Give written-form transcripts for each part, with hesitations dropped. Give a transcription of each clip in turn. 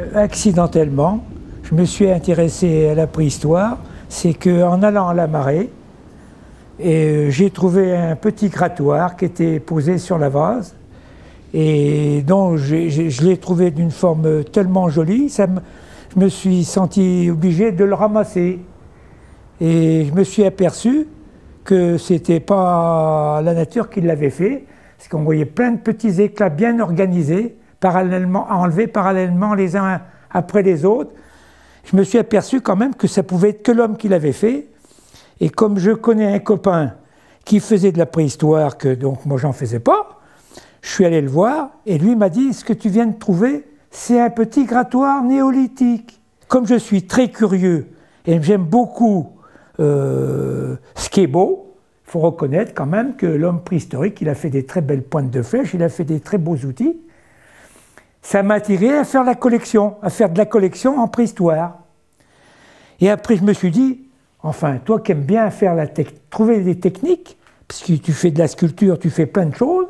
accidentellement, je me suis intéressé à la préhistoire. C'est qu'en allant à la marée, j'ai trouvé un petit grattoir qui était posé sur la vase. Et donc je l'ai trouvé d'une forme tellement jolie, je me suis senti obligé de le ramasser. Et je me suis aperçu que c'était pas la nature qui l'avait fait, parce qu'on voyait plein de petits éclats bien organisés, enlevés parallèlement les uns après les autres. Je me suis aperçu quand même que ça pouvait être que l'homme qui l'avait fait. Et comme je connais un copain qui faisait de la préhistoire, que donc moi j'en faisais pas, je suis allé le voir et lui m'a dit: ce que tu viens de trouver, c'est un petit grattoir néolithique. Comme je suis très curieux et j'aime beaucoup ce qui est beau, il faut reconnaître quand même que l'homme préhistorique, il a fait des très belles pointes de flèches, il a fait des très beaux outils. Ça m'a attiré à faire de la collection en préhistoire. Et après, je me suis dit, enfin, toi qui aimes bien trouver des techniques, parce que tu fais de la sculpture, tu fais plein de choses,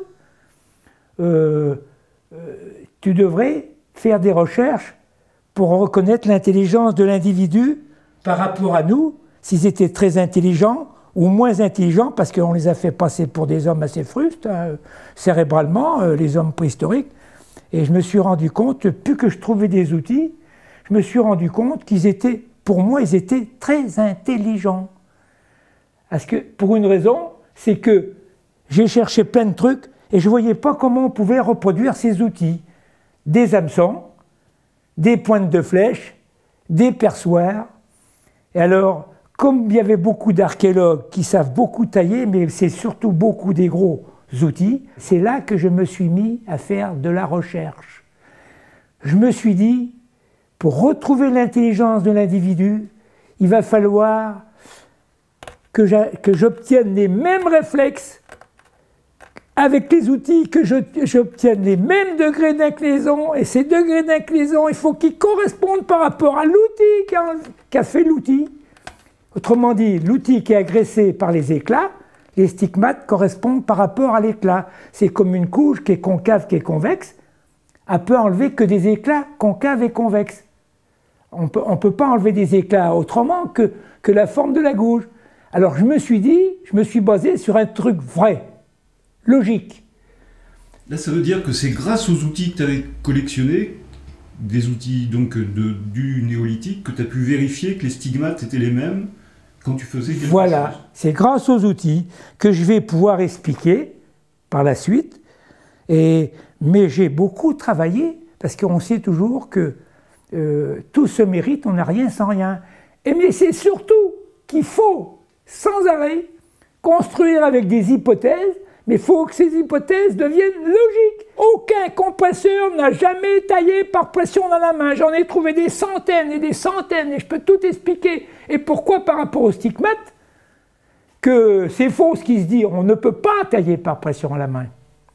tu devrais faire des recherches pour reconnaître l'intelligence de l'individu par rapport à nous, s'ils étaient très intelligents ou moins intelligents, parce qu'on les a fait passer pour des hommes assez frustes, hein, cérébralement, les hommes préhistoriques. Et je me suis rendu compte, plus que je trouvais des outils, je me suis rendu compte qu'ils étaient, pour moi, ils étaient très intelligents. Parce que, pour une raison, c'est que j'ai cherché plein de trucs et je ne voyais pas comment on pouvait reproduire ces outils. Des hameçons, des pointes de flèches, des perçoirs. Et alors, comme il y avait beaucoup d'archéologues qui savent beaucoup tailler, mais c'est surtout beaucoup des gros outils, c'est là que je me suis mis à faire de la recherche. Je me suis dit, pour retrouver l'intelligence de l'individu, il va falloir que j'obtienne les mêmes réflexes avec les outils, que j'obtienne les mêmes degrés d'inclinaison, et ces degrés d'inclinaison, il faut qu'ils correspondent par rapport à l'outil qu'a fait l'outil. Autrement dit, l'outil qui est agressé par les éclats, les stigmates correspondent par rapport à l'éclat. C'est comme une couche qui est concave, qui est convexe, elle peut enlever que des éclats concaves et convexes. On ne peut pas enlever des éclats autrement que la forme de la gouge. Alors je me suis basé sur un truc vrai, logique. Là, ça veut dire que c'est grâce aux outils que tu avais collectionnés, des outils donc du néolithique, que tu as pu vérifier que les stigmates étaient les mêmes quand tu faisais quelque chose. Voilà, c'est grâce aux outils que je vais pouvoir expliquer par la suite. Mais j'ai beaucoup travaillé, parce qu'on sait toujours que tout se mérite, on n'a rien sans rien. Mais c'est surtout qu'il faut, sans arrêt, construire avec des hypothèses, mais il faut que ces hypothèses deviennent logiques. Aucun compresseur n'a jamais taillé par pression dans la main. J'en ai trouvé des centaines et je peux tout expliquer. Et pourquoi par rapport aux stigmates que c'est faux ce qui se dit, on ne peut pas tailler par pression à la main.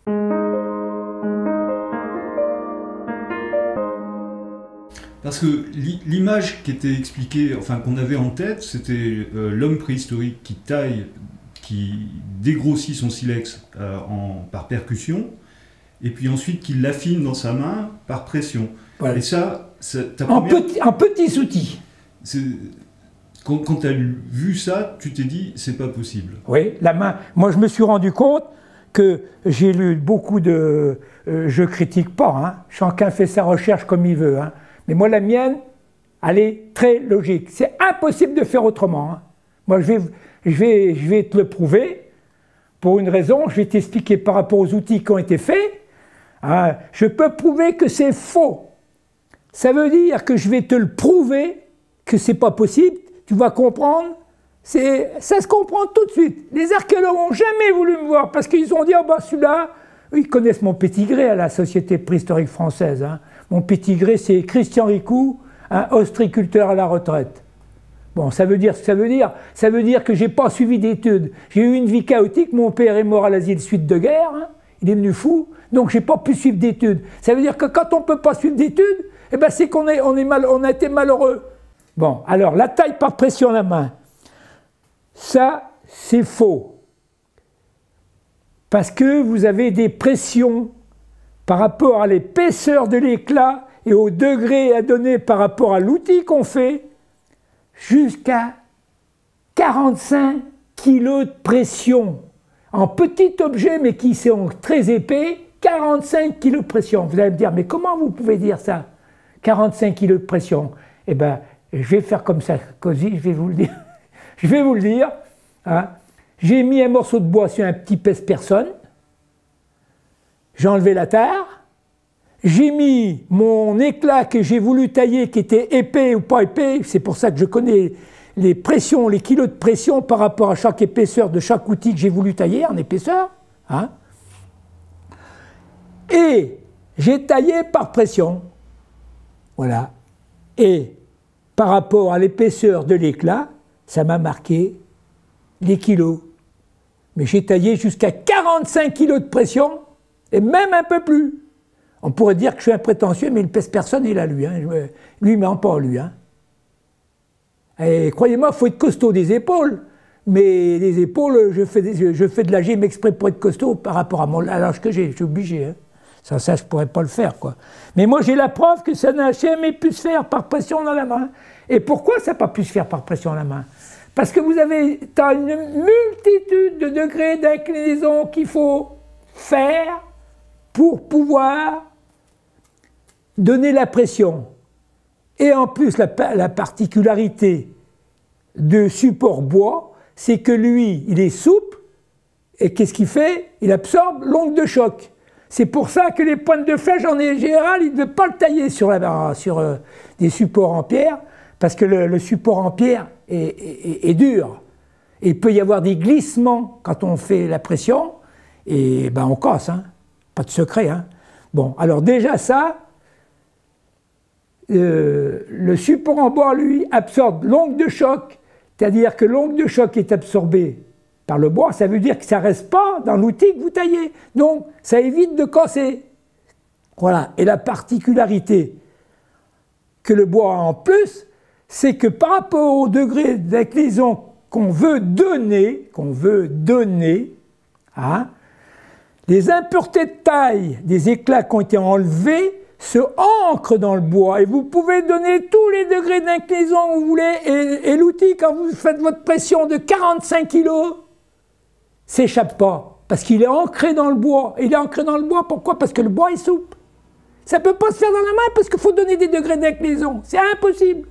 Parce que l'image qui était expliquée, enfin qu'on avait en tête, c'était l'homme préhistorique qui taille, qui dégrossit son silex par percussion, et puis ensuite qui l'affine dans sa main par pression. Voilà. Et ça en petits outils. Quand tu as vu ça, tu t'es dit, c'est pas possible. Oui, la main. Moi, je me suis rendu compte que j'ai lu beaucoup de... je critique pas, hein. Chacun fait sa recherche comme il veut, hein. Mais moi, la mienne, elle est très logique. C'est impossible de faire autrement, hein. Moi, je vais te le prouver. Pour une raison, je vais t'expliquer par rapport aux outils qui ont été faits. Hein, je peux prouver que c'est faux. Ça veut dire que je vais te le prouver que c'est pas possible. Tu vas comprendre. Ça se comprend tout de suite. Les archéologues n'ont jamais voulu me voir parce qu'ils ont dit, oh ben celui-là, ils connaissent mon pédigré à la Société préhistorique française, hein. Mon pédigré, c'est Christian Ricou, un ostréiculteur à la retraite. Bon, ça veut dire que j'ai pas suivi d'études. J'ai eu une vie chaotique, mon père est mort à l'asile suite de guerre, hein. Il est devenu fou, donc j'ai pas pu suivre d'études. Ça veut dire que quand on peut pas suivre d'études, eh ben c'est qu'on a été malheureux. Bon, alors la taille par pression à la main, ça c'est faux. Parce que vous avez des pressions par rapport à l'épaisseur de l'éclat et au degré à donner par rapport à l'outil qu'on fait, jusqu'à 45 kg de pression. En petit objet, mais qui sont très épais, 45 kg de pression. Vous allez me dire, mais comment vous pouvez dire ça? 45 kg de pression. Eh bien, je vais faire comme ça, cosy, je vais vous le dire. Je vais vous le dire. Hein. J'ai mis un morceau de bois sur un petit pèse-personne. J'ai enlevé la tare. J'ai mis mon éclat que j'ai voulu tailler, qui était épais ou pas épais. C'est pour ça que je connais les pressions, les kilos de pression par rapport à chaque épaisseur de chaque outil que j'ai voulu tailler en épaisseur. Hein. Et j'ai taillé par pression. Voilà. Et par rapport à l'épaisseur de l'éclat, ça m'a marqué les kilos. Mais j'ai taillé jusqu'à 45 kilos de pression, et même un peu plus. On pourrait dire que je suis un prétentieux, mais il ne pèse personne, il a lui. Hein. Lui, il ne ment pas, lui. Hein. Et croyez-moi, il faut être costaud des épaules. Mais les épaules, je fais de la gym exprès pour être costaud par rapport à l'âge que j'ai. Je suis obligé. Hein. Ça, je ne pourrais pas le faire, quoi. Mais moi, j'ai la preuve que ça n'a jamais pu se faire par pression dans la main. Et pourquoi ça n'a pas pu se faire par pression dans la main? Parce que vous avez une multitude de degrés d'inclinaison qu'il faut faire pour pouvoir donner la pression. Et en plus, la particularité de support bois, c'est que lui, il est souple, et qu'est-ce qu'il fait? Il absorbe l'onde de choc. C'est pour ça que les pointes de flèche, en général, il ne veut pas le tailler sur des supports en pierre, parce que le support en pierre est dur. Et il peut y avoir des glissements quand on fait la pression, et ben on casse, hein. Pas de secret. Hein. Bon, alors déjà ça, le support en bois, lui, absorbe l'onde de choc, c'est-à-dire que l'onde de choc est absorbée par le bois, ça veut dire que ça ne reste pas dans l'outil que vous taillez. Donc, ça évite de casser. Voilà. Et la particularité que le bois a en plus, c'est que par rapport au degré d'inclinaison qu'on veut donner, hein, les impuretés de taille des éclats qui ont été enlevés se ancrent dans le bois. Et vous pouvez donner tous les degrés d'inclinaison que vous voulez, et l'outil, quand vous faites votre pression de 45 kg, s'échappe pas, parce qu'il est ancré dans le bois. Et il est ancré dans le bois, pourquoi? Parce que le bois est souple. Ça ne peut pas se faire dans la main, parce qu'il faut donner des degrés d'inclinaison. C'est impossible.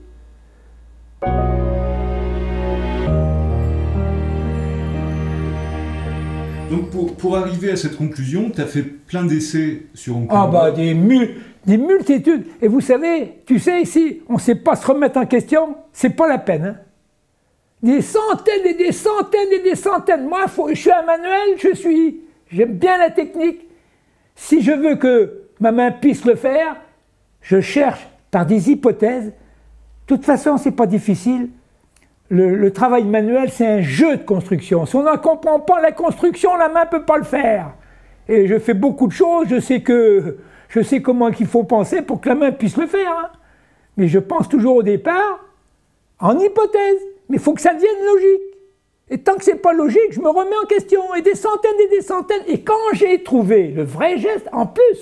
Donc pour arriver à cette conclusion, tu as fait plein d'essais sur Hong Kong. Ah bah des multitudes. Et vous savez, tu sais ici, on ne sait pas se remettre en question, c'est pas la peine. Hein. Des centaines et des centaines et des centaines. Moi, je suis un manuel, j'aime bien la technique. Si je veux que ma main puisse le faire, je cherche par des hypothèses. De toute façon, c'est pas difficile. Le travail manuel, c'est un jeu de construction. Si on n'en comprend pas la construction, la main ne peut pas le faire. Et je fais beaucoup de choses, je sais comment il faut penser pour que la main puisse le faire. Hein. Mais je pense toujours au départ en hypothèse. Mais il faut que ça devienne logique. Et tant que ce n'est pas logique, je me remets en question. Et des centaines et des centaines. Et quand j'ai trouvé le vrai geste, en plus,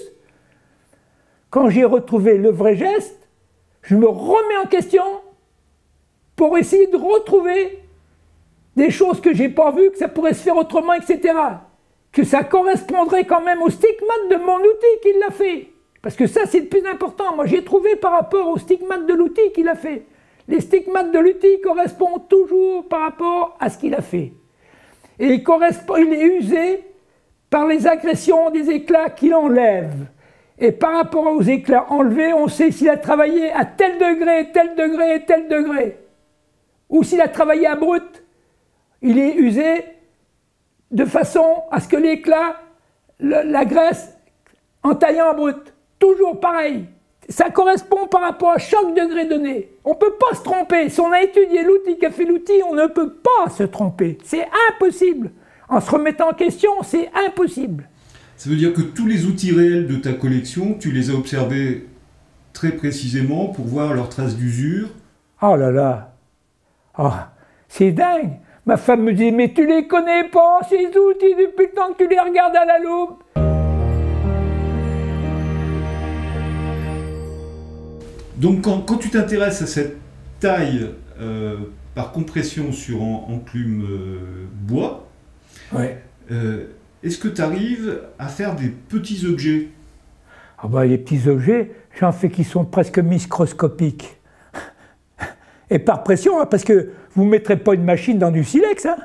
quand j'ai retrouvé le vrai geste, je me remets en question pour essayer de retrouver des choses que je n'ai pas vues, que ça pourrait se faire autrement, etc. Que ça correspondrait quand même au stigmate de mon outil qui l'a fait. Parce que ça, c'est le plus important. Moi, j'ai trouvé par rapport au stigmate de l'outil qu'il a fait. Les stigmates de l'outil correspondent toujours par rapport à ce qu'il a fait. Et il est usé par les agressions des éclats qu'il enlève. Et par rapport aux éclats enlevés, on sait s'il a travaillé à tel degré, tel degré, tel degré. Ou s'il a travaillé à brut, il est usé de façon à ce que l'éclat l'agresse en taillant en brut. Toujours pareil. Ça correspond par rapport à chaque degré donné. On ne peut pas se tromper. Si on a étudié l'outil qui a fait l'outil, on ne peut pas se tromper. C'est impossible. En se remettant en question, c'est impossible. Ça veut dire que tous les outils réels de ta collection, tu les as observés très précisément pour voir leurs traces d'usure. Oh là là. Oh, c'est dingue. Ma femme me dit, mais tu les connais pas, ces outils, depuis le temps que tu les regardes à la loupe. Donc quand tu t'intéresses à cette taille par compression sur enclume bois, ouais. Est-ce que tu arrives à faire des petits objets? Ah bah, les petits objets, j'en fais qui sont presque microscopiques. Et par pression, hein, parce que vous ne mettrez pas une machine dans du silex. Hein.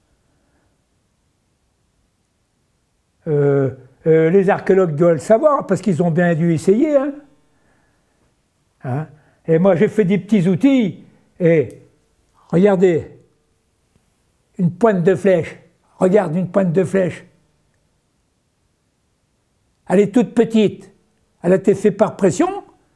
Les archéologues doivent le savoir, parce qu'ils ont bien dû essayer. Hein. Hein? Et moi, j'ai fait des petits outils, et regardez, une pointe de flèche. Regarde une pointe de flèche. Elle est toute petite. Elle a été faite par pression.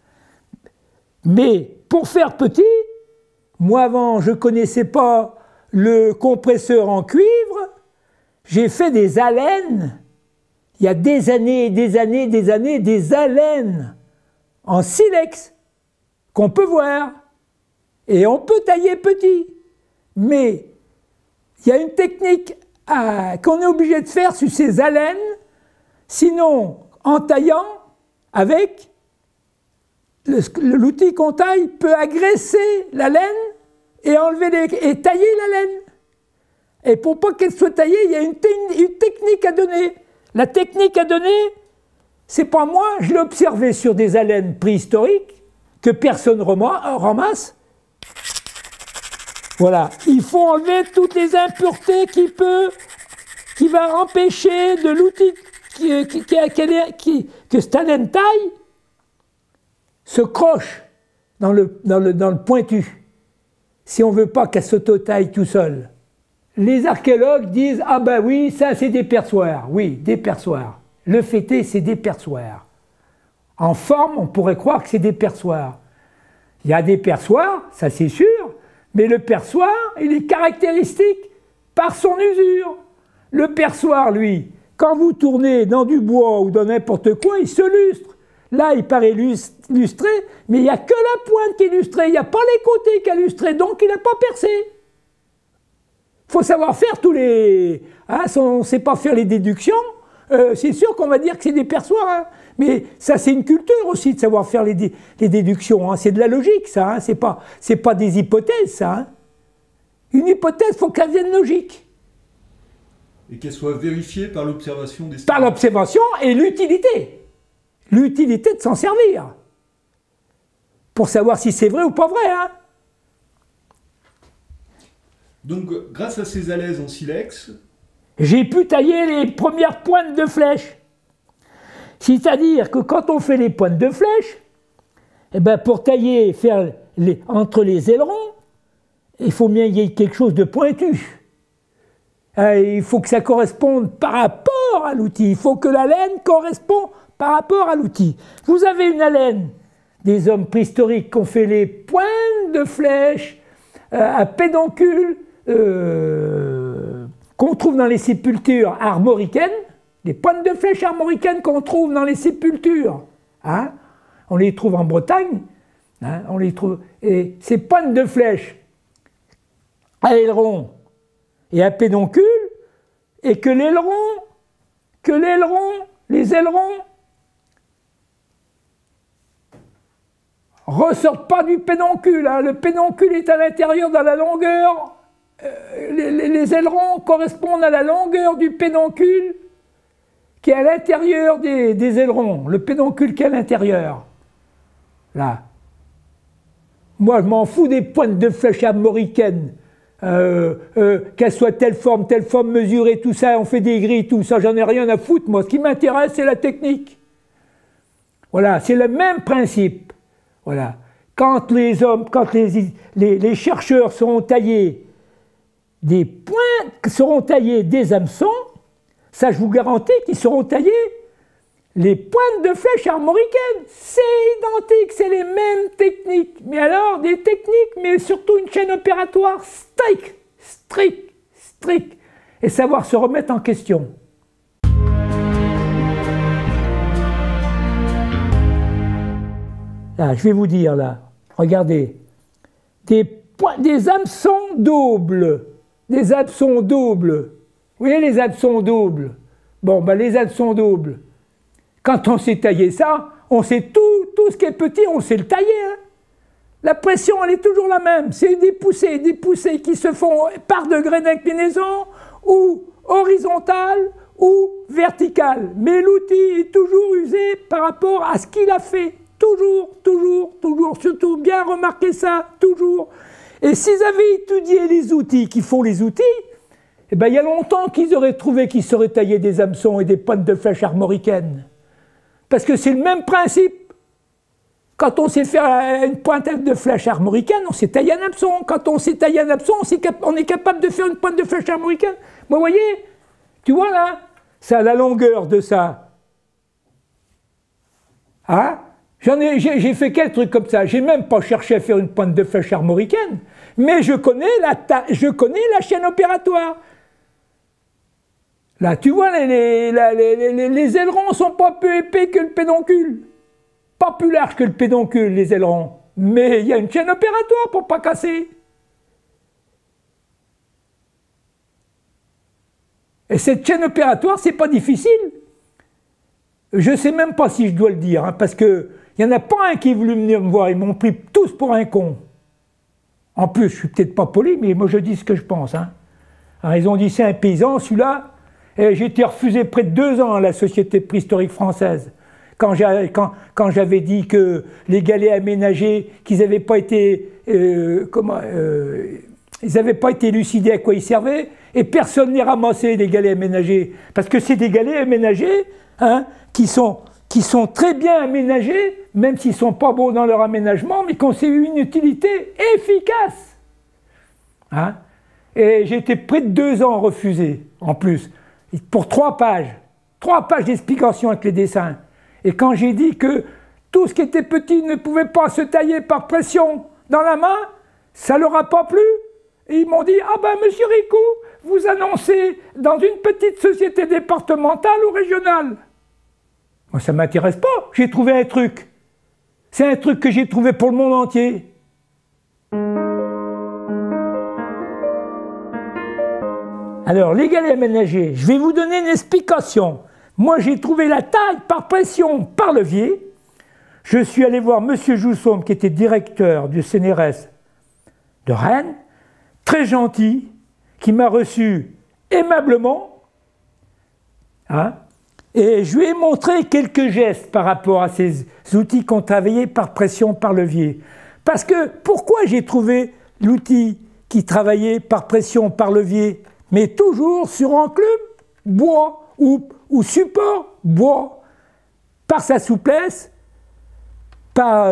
Mais pour faire petit, moi avant, je ne connaissais pas le compresseur en cuivre. J'ai fait des alènes. Il y a des années, des alènes en silex qu'on peut voir. Et on peut tailler petit. Mais il y a une technique qu'on est obligé de faire sur ces alènes. Sinon, en taillant, avec l'outil qu'on taille, peut agresser la laine et et tailler la laine. Et pour pas qu'elle soit taillée, il y a une technique à donner. La technique à donner, c'est pas moi, je l'ai observé sur des alènes préhistoriques que personne ramasse. Voilà, il faut enlever toutes les impuretés qui va empêcher de l'outil que cette alène taille se croche dans le pointu, si on ne veut pas qu'elle s'auto-taille tout seul. Les archéologues disent « Ah ben oui, ça c'est des perçoirs ». Oui, des perçoirs. Le fait est, c'est des perçoirs. En forme, on pourrait croire que c'est des perçoirs. Il y a des perçoirs, ça c'est sûr, mais le perçoir, il est caractéristique par son usure. Le perçoir, lui, quand vous tournez dans du bois ou dans n'importe quoi, il se lustre. Là, il paraît lustré, mais il n'y a que la pointe qui est lustrée, il n'y a pas les côtés qui sont lustrés, donc il n'a pas percé. Il faut savoir faire tous les... Hein, si on ne sait pas faire les déductions, c'est sûr qu'on va dire que c'est des perçoirs. Hein. Mais ça, c'est une culture aussi de savoir faire les déductions. Hein. C'est de la logique, ça. Hein. C'est pas des hypothèses, ça. Hein. Une hypothèse, il faut qu'elle vienne logique. Et qu'elle soit vérifiée par l'observation des... Par l'observation et l'utilité. L'utilité de s'en servir. Pour savoir si c'est vrai ou pas vrai. Hein. Donc, grâce à ces alènes en silex... J'ai pu tailler les premières pointes de flèche. C'est-à-dire que quand on fait les pointes de flèche, eh ben pour tailler, faire entre les ailerons, il faut bien qu'il y ait quelque chose de pointu. Il faut que ça corresponde par rapport à l'outil. Il faut que la laine corresponde par rapport à l'outil. Vous avez une alène des hommes préhistoriques qui ont fait les pointes de flèche à pédoncule qu'on trouve dans les sépultures armoricaines, les pointes de flèche armoricaines qu'on trouve dans les sépultures. Hein, on les trouve en Bretagne. Hein, on les trouve. Et ces pointes de flèche à aileron et à pédoncule, et que les ailerons ressortent pas du pédoncule. Hein. Le pédoncule est à l'intérieur dans la longueur. Les ailerons correspondent à la longueur du pédoncule qui est à l'intérieur des ailerons. Le pédoncule qui est à l'intérieur. Là. Moi, je m'en fous des pointes de flèche armoricaines. Qu'elles soient telle forme mesurée, tout ça, on fait des grilles, tout ça, j'en ai rien à foutre, moi. Ce qui m'intéresse, c'est la technique. Voilà, c'est le même principe. Voilà. Quand les chercheurs seront taillés des points, seront taillés des hameçons, ça je vous garantis qu'ils seront taillés les pointes de flèche armoricaines. C'est identique, c'est les mêmes techniques. Mais alors, des techniques, mais surtout une chaîne opératoire stricte. Et savoir se remettre en question. Là, je vais vous dire, là, regardez, des hameçons doubles. Des hameçons doubles. Vous voyez les hameçons doubles? Bon, ben les hameçons doubles. Quand on sait tailler ça, on sait tout ce qui est petit, on sait le tailler. Hein. La pression, elle est toujours la même. C'est des poussées qui se font par degré d'inclinaison, ou horizontale, ou verticale. Mais l'outil est toujours usé par rapport à ce qu'il a fait. Toujours, toujours, toujours. Surtout, bien remarquer ça, toujours. Et s'ils avaient étudié les outils qui font les outils, eh ben, il y a longtemps qu'ils auraient trouvé qu'ils seraient taillés des hameçons et des pointes de flèche armoricaines. Parce que c'est le même principe. Quand on sait faire une pointe de flèche armoricaine, on sait tailler un hameçon. Quand on sait tailler un hameçon, on est capable de faire une pointe de flèche armoricaine. Vous voyez, tu vois là, ça a la longueur de ça. Hein? J'ai fait quel truc comme ça? J'ai même pas cherché à faire une pointe de flèche armoricaine, mais je connais la chaîne opératoire. Là, tu vois, les ailerons sont pas plus épais que le pédoncule. Pas plus large que le pédoncule, les ailerons. Mais il y a une chaîne opératoire pour pas casser. Et cette chaîne opératoire, c'est pas difficile. Je sais même pas si je dois le dire, hein, parce que il n'y en a pas un qui est venu venir me voir. Ils m'ont pris tous pour un con. En plus, je suis peut-être pas poli, mais moi je dis ce que je pense. Hein. Alors, ils ont dit c'est un paysan, celui-là. Et j'ai été refusé près de 2 ans à la Société préhistorique française. Quand j'avais dit que les galets aménagés, qu'ils n'avaient pas été, ils n'avaient pas été élucidés à quoi ils servaient, et personne n'est ramassé les galets aménagés, parce que c'est des galets aménagés, hein, qui sont très bien aménagés, même s'ils ne sont pas beaux dans leur aménagement, mais qui ont une utilité efficace. Hein. Et j'ai été près de 2 ans refusé, en plus, pour 3 pages. 3 pages d'explication avec les dessins. Et quand j'ai dit que tout ce qui était petit ne pouvait pas se tailler par pression dans la main, ça ne leur a pas plu. Et ils m'ont dit, ah ben monsieur Ricou, vous annoncez dans une petite société départementale ou régionale. Moi ça ne m'intéresse pas, j'ai trouvé un truc. C'est un truc que j'ai trouvé pour le monde entier. Alors, les galets aménagés, je vais vous donner une explication. Moi, j'ai trouvé la taille par pression, par levier. Je suis allé voir M. Jousson, qui était directeur du CNRS de Rennes, très gentil, qui m'a reçu aimablement. Hein, et je lui ai montré quelques gestes par rapport à ces outils qu'on travaillait par pression, par levier. Parce que, pourquoi j'ai trouvé l'outil qui travaillait par pression, par levier, mais toujours sur enclume, bois, ou support bois, par sa souplesse, par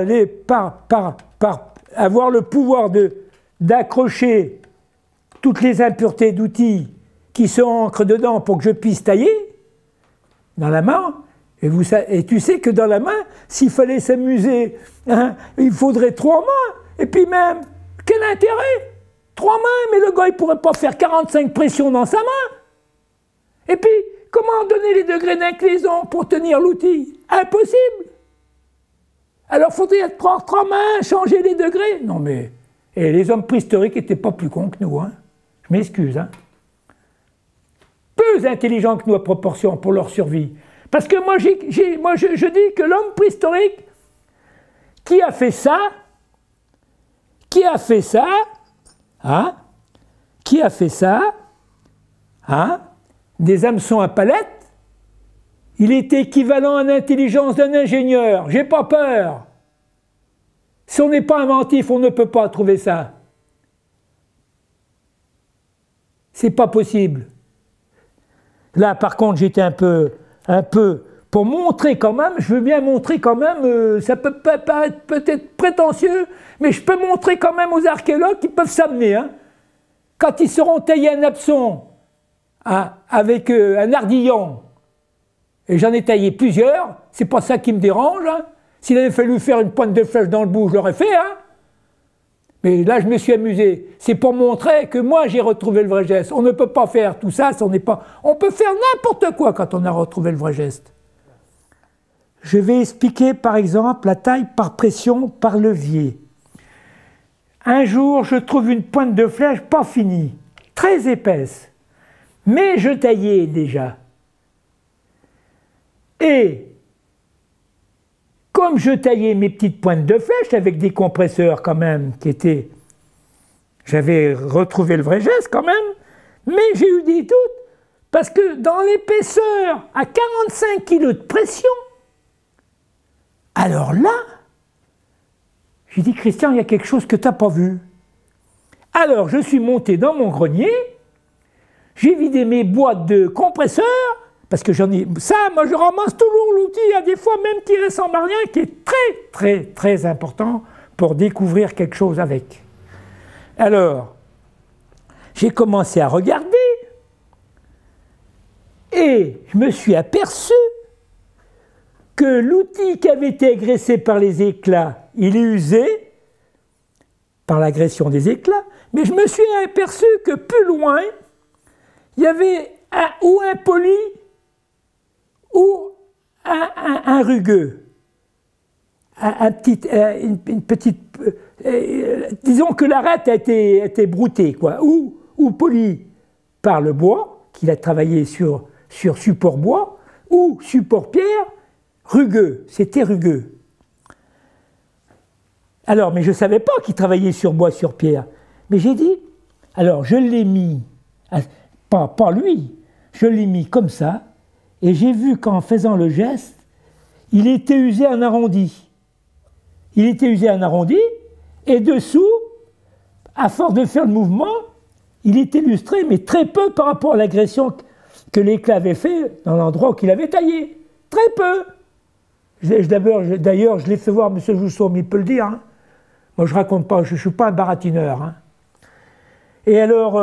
avoir le pouvoir d'accrocher toutes les impuretés d'outils qui se ancrent dedans pour que je puisse tailler dans la main. Et tu sais que dans la main, s'il fallait s'amuser, hein, il faudrait 3 mains. Et puis même, quel intérêt? 3 mains, mais le gars, il ne pourrait pas faire 45 pressions dans sa main. Et puis, comment donner les degrés d'inclinaison pour tenir l'outil? Impossible. Alors, faudrait prendre 3 mains, changer les degrés. Non, mais... Et les hommes préhistoriques n'étaient pas plus cons que nous, hein. Je m'excuse, hein. Peu intelligents que nous à proportion pour leur survie. Parce que moi, je dis que l'homme préhistorique, qui a fait ça, hein, hein, des hameçons à palette, il était équivalent à l'intelligence d'un ingénieur. J'ai pas peur. Si on n'est pas inventif, on ne peut pas trouver ça. C'est pas possible. Là, par contre, j'étais un peu, pour montrer quand même, je veux bien montrer quand même, ça peut paraître peut-être prétentieux, mais je peux montrer quand même aux archéologues qu'ils peuvent s'amener. Hein. Quand ils seront taillés un hameçon avec un ardillon, et j'en ai taillé plusieurs, c'est pas ça qui me dérange. Hein. S'il avait fallu faire une pointe de flèche dans le bout, je l'aurais fait. Hein. Mais là, je me suis amusé. C'est pour montrer que moi, j'ai retrouvé le vrai geste. On ne peut pas faire tout ça, on peut faire n'importe quoi quand on a retrouvé le vrai geste. Je vais expliquer, par exemple, la taille par pression, par levier. Un jour, je trouve une pointe de flèche pas finie, très épaisse. Mais je taillais déjà. Et comme je taillais mes petites pointes de flèche avec des compresseurs quand même qui étaient... J'avais retrouvé le vrai geste quand même, mais j'ai eu des doutes parce que dans l'épaisseur à 45 kg de pression, alors là, j'ai dit Christian, il y a quelque chose que tu n'as pas vu. Alors je suis monté dans mon grenier, j'ai vidé mes boîtes de compresseurs, parce que j'en ai... Ça, moi je ramasse toujours l'outil, il y a des fois même qui ressemble à rien, qui est très important pour découvrir quelque chose avec. Alors, j'ai commencé à regarder et je me suis aperçu que l'outil qui avait été agressé par les éclats, il est usé par l'agression des éclats, mais je me suis aperçu que plus loin, il y avait ou un poli ou un rugueux. Une petite... disons que l'arête a été broutée, quoi, ou polie par le bois, qu'il a travaillé sur support bois, ou support pierre, rugueux, c'était rugueux. Alors, mais je ne savais pas qu'il travaillait sur bois, sur pierre. Mais j'ai dit, alors je l'ai mis, pas lui, je l'ai mis comme ça, et j'ai vu qu'en faisant le geste, il était usé en arrondi. Il était usé en arrondi, et dessous, à force de faire le mouvement, il était lustré, mais très peu par rapport à l'agression que l'éclat avait fait dans l'endroit où il avait taillé. Très peu. D'ailleurs, je l'ai fait voir, M. Jousseau, mais il peut le dire. Hein. Moi, je ne raconte pas, je ne suis pas un baratineur. Hein. Et alors,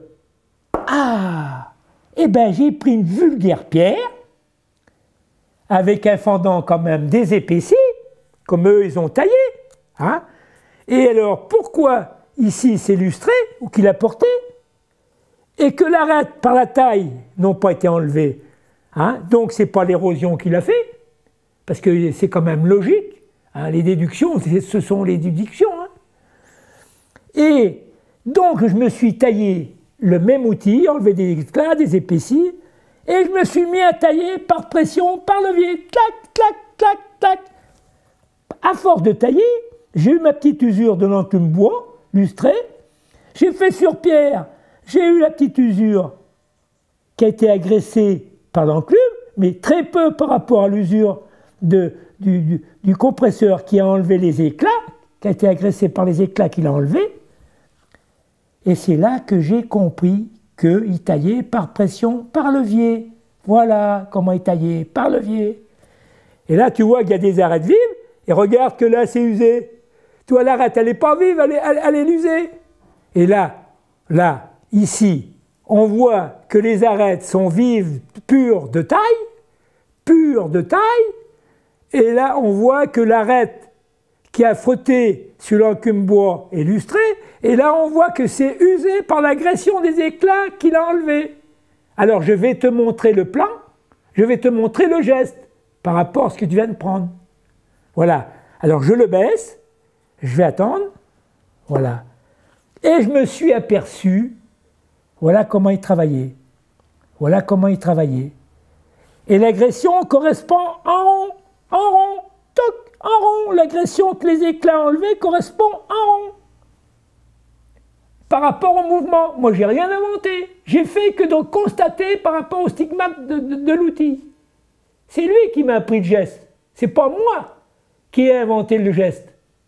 eh ben, j'ai pris une vulgaire pierre, avec un fendant quand même désépaissi, comme eux, ils ont taillé. Hein. Et alors, pourquoi ici c'est lustré, ou qu'il a porté, et que l'arête par la taille n'ont pas été enlevées, hein, donc c'est pas l'érosion qui l'a fait, parce que c'est quand même logique, hein, les déductions, ce sont les déductions. Hein. Et donc je me suis taillé le même outil, enlevé des éclats, des épaissis, et je me suis mis à tailler par pression, par levier, clac, clac, clac, clac. À force de tailler, j'ai eu ma petite usure de l'enclume bois, lustrée. J'ai fait sur pierre, j'ai eu la petite usure qui a été agressée par l'enclume, mais très peu par rapport à l'usure du compresseur qui a enlevé les éclats, qui a été agressé par les éclats qu'il a enlevés. Et c'est là que j'ai compris qu'il taillait par pression, par levier. Voilà comment il taillait, par levier. Et là, tu vois qu'il y a des arêtes vives, et regarde que là, c'est usé. Tu vois, l'arête, elle n'est pas vive, elle est usée. Et là, ici, on voit que les arêtes sont vives, pures de taille, et là, on voit que l'arête qui a frotté sur l'enclume bois est lustrée, et là, on voit que c'est usé par l'agression des éclats qu'il a enlevés. Alors, je vais te montrer le plan, je vais te montrer le geste, par rapport à ce que tu viens de prendre. Voilà. Alors, je le baisse, je vais attendre, voilà. Et je me suis aperçu, voilà comment il travaillait. Voilà comment il travaillait. Et l'agression correspond en rond, toc, en rond. L'agression que les éclats ont enlevés correspond en rond. Par rapport au mouvement, moi j'ai rien inventé. J'ai fait que donc constater par rapport au stigmate de l'outil. C'est lui qui m'a appris le geste. C'est pas moi qui ai inventé le geste.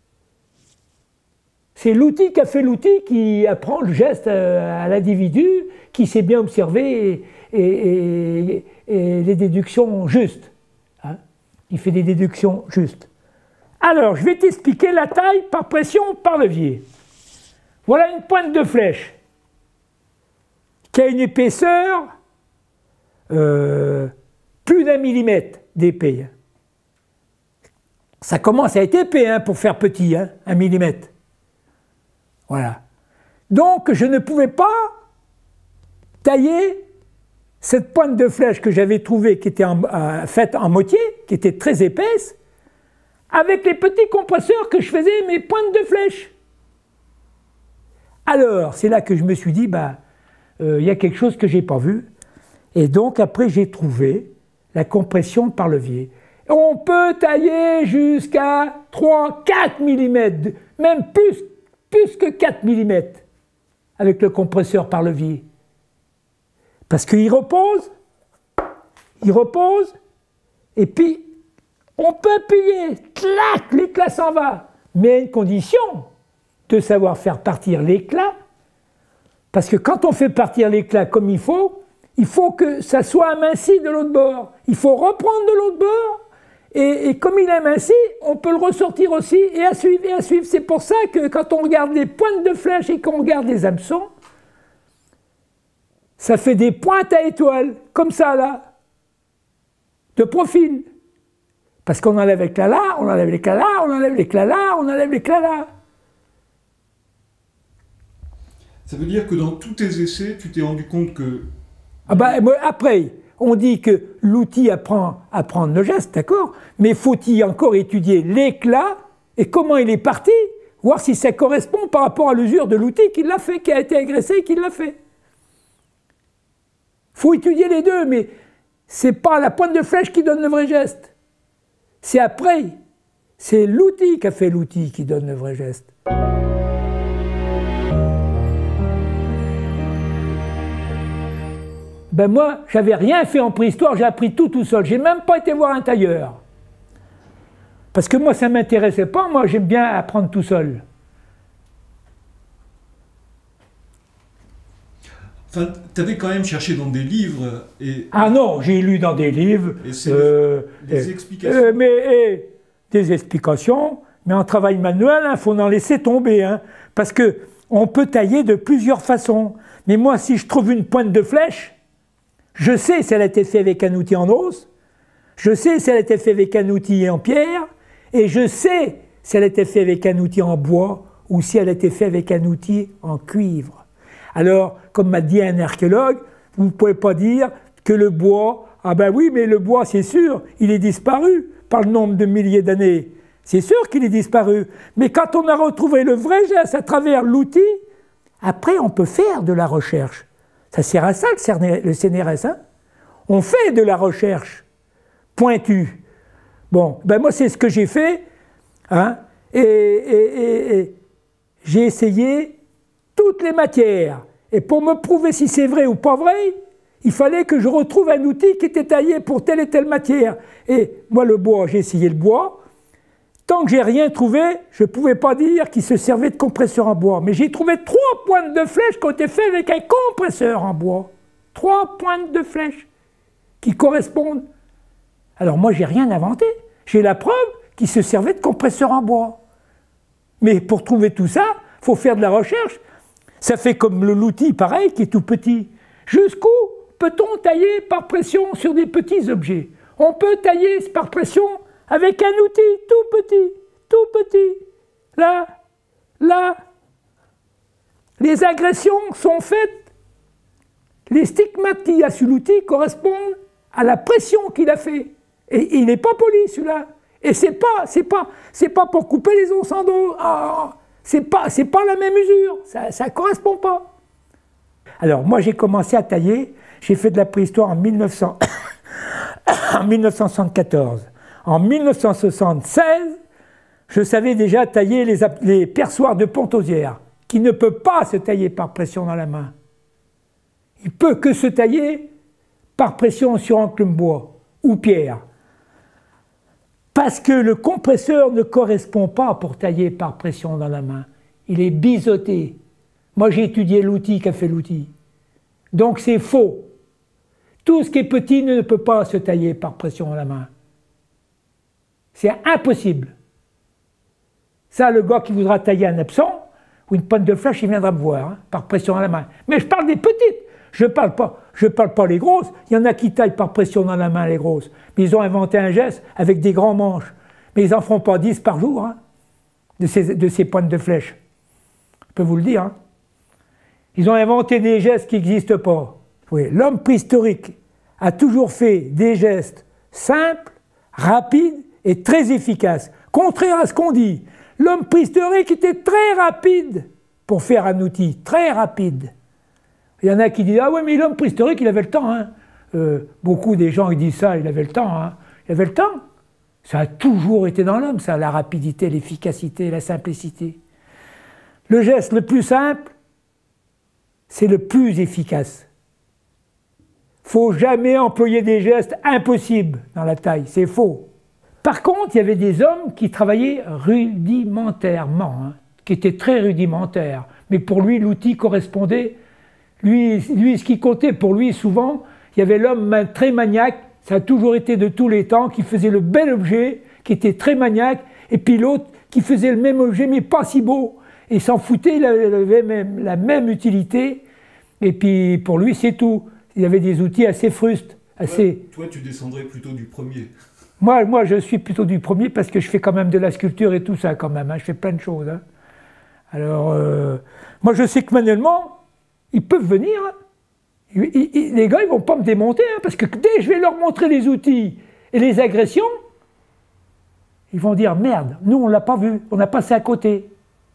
C'est l'outil qui a fait l'outil qui apprend le geste à l'individu, qui sait bien observer et les déductions justes. Hein. Il fait des déductions justes. Alors, je vais t'expliquer la taille par pression, par levier. Voilà une pointe de flèche qui a une épaisseur plus d'1 millimètre d'épais. Ça commence à être épais hein, pour faire petit, hein, 1 millimètre. Voilà. Donc, je ne pouvais pas tailler cette pointe de flèche que j'avais trouvée, qui était faite en moitié, qui était très épaisse, avec les petits compresseurs que je faisais mes pointes de flèche. Alors, c'est là que je me suis dit, y a quelque chose que je n'ai pas vu. Et donc, après, j'ai trouvé la compression par levier. On peut tailler jusqu'à 3, 4 mm, même plus que 4 mm avec le compresseur par levier. Parce qu'il repose, et puis on peut appuyer, clac, l'éclat s'en va. Mais à une condition de savoir faire partir l'éclat, parce que quand on fait partir l'éclat comme il faut que ça soit aminci de l'autre bord. Il faut reprendre de l'autre bord, et comme il est aminci, on peut le ressortir aussi, et à suivre, et à suivre. C'est pour ça que quand on regarde les pointes de flèche et qu'on regarde les hameçons, ça fait des pointes à étoiles, comme ça là, de profil. Parce qu'on enlève l'éclat là, on enlève l'éclat là, on enlève l'éclat là, on enlève l'éclat là. Ça veut dire que dans tous tes essais, tu t'es rendu compte que... Ah bah, après, on dit que l'outil apprend à prendre le geste, d'accord, mais faut-il encore étudier l'éclat et comment il est parti, voir si ça correspond par rapport à l'usure de l'outil qui l'a fait, qui a été agressé et qui l'a fait. Il faut étudier les deux, mais c'est pas la pointe de flèche qui donne le vrai geste. C'est après. C'est l'outil qui a fait l'outil qui donne le vrai geste. Ben moi, j'avais rien fait en préhistoire, j'ai appris tout seul. J'ai même pas été voir un tailleur. Parce que moi, ça m'intéressait pas, moi j'aime bien apprendre tout seul. Enfin, tu avais quand même cherché dans des livres et... Ah non, j'ai lu dans des livres... Et c'est des explications. Des explications, mais en travail manuel, il faut en laisser tomber. Hein, parce qu'on peut tailler de plusieurs façons. Mais moi, si je trouve une pointe de flèche, je sais si elle a été faite avec un outil en os, je sais si elle a été faite avec un outil en pierre, et je sais si elle a été faite avec un outil en bois, ou si elle a été faite avec un outil en cuivre. Alors, comme m'a dit un archéologue, vous ne pouvez pas dire que le bois, ah ben oui, mais le bois, c'est sûr, il est disparu par le nombre de milliers d'années. C'est sûr qu'il est disparu. Mais quand on a retrouvé le vrai geste à travers l'outil, après, on peut faire de la recherche. Ça sert à ça, le CNRS. Hein, on fait de la recherche pointue. Bon, ben moi, c'est ce que j'ai fait. Hein, et j'ai essayé toutes les matières. Et pour me prouver si c'est vrai ou pas vrai, il fallait que je retrouve un outil qui était taillé pour telle et telle matière. Et moi, le bois, j'ai essayé le bois. Tant que j'ai rien trouvé, je ne pouvais pas dire qu'il se servait de compresseur en bois. Mais j'ai trouvé 3 pointes de flèche qui ont été faites avec un compresseur en bois. 3 pointes de flèche qui correspondent. Alors moi, j'ai rien inventé. J'ai la preuve qu'il se servait de compresseur en bois. Mais pour trouver tout ça, il faut faire de la recherche. Ça fait comme l'outil, pareil, qui est tout petit. Jusqu'où peut-on tailler par pression sur des petits objets? On peut tailler par pression avec un outil tout petit. Là. Les agressions sont faites. Les stigmates qu'il y a sur l'outil correspondent à la pression qu'il a fait. Et il n'est pas poli, celui-là. Et c'est pas pour couper les os sans dos. C'est pas la même usure, ça ne correspond pas. Alors moi j'ai commencé à tailler, j'ai fait de la préhistoire en 1974. En 1976, je savais déjà tailler les perçoirs de Pontausière, qui ne peut pas se tailler par pression dans la main. Il peut que se tailler par pression sur enclume bois ou pierre. Parce que le compresseur ne correspond pas pour tailler par pression dans la main. Il est biseauté. Moi, j'ai étudié l'outil qu'a fait l'outil. Donc, c'est faux. Tout ce qui est petit ne peut pas se tailler par pression dans la main. C'est impossible. Ça, le gars qui voudra tailler un hameçon ou une pointe de flèche, il viendra me voir, hein, par pression dans la main. Mais je parle des petites. Je parle pas les grosses. Il y en a qui taillent par pression dans la main, les grosses. Mais ils ont inventé un geste avec des grands manches. Mais ils n'en feront pas 10 par jour, hein, de ces pointes de flèche. Je peux vous le dire. Hein. Ils ont inventé des gestes qui n'existent pas. Oui, l'homme préhistorique a toujours fait des gestes simples, rapides et très efficaces. Contraire à ce qu'on dit. L'homme préhistorique était très rapide pour faire un outil, très rapide. Il y en a qui disent « Ah ouais, mais l'homme préhistorique, il avait le temps. Hein. » Beaucoup des gens ils disent ça, il avait le temps. Hein. Il avait le temps. Ça a toujours été dans l'homme, ça, la rapidité, l'efficacité, la simplicité. Le geste le plus simple, c'est le plus efficace. Faut jamais employer des gestes impossibles dans la taille, c'est faux. Par contre, il y avait des hommes qui travaillaient rudimentairement, hein, qui étaient très rudimentaires. Mais pour lui, l'outil correspondait. Lui, ce qui comptait pour lui, souvent, il y avait l'homme très maniaque, ça a toujours été de tous les temps, qui faisait le bel objet, qui était très maniaque, et puis l'autre qui faisait le même objet, mais pas si beau, et s'en foutait, il avait même la même utilité, et puis pour lui, c'est tout. Il y avait des outils assez frustes. Assez... Toi, tu descendrais plutôt du premier. Moi, je suis plutôt du premier parce que je fais quand même de la sculpture et tout ça quand même, hein, je fais plein de choses. Hein. Alors, moi je sais que manuellement, ils peuvent venir, hein. Les gars ils vont pas me démonter, hein, parce que dès que je vais leur montrer les outils et les agressions, ils vont dire merde, nous on l'a pas vu, on a passé à côté.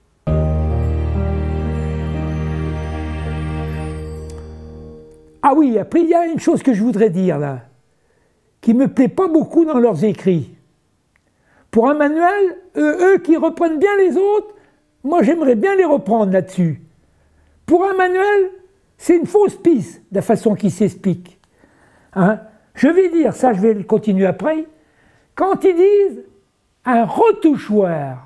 Ah oui, après il y a une chose que je voudrais dire là, qui me plaît pas beaucoup dans leurs écrits. Pour un manuel, eux qui reprennent bien les autres, moi j'aimerais bien les reprendre là-dessus. Pour un manuel, c'est une fausse piste, de la façon qu'il s'explique. Hein? Je vais dire, ça je vais le continuer après, quand ils disent un retouchoir,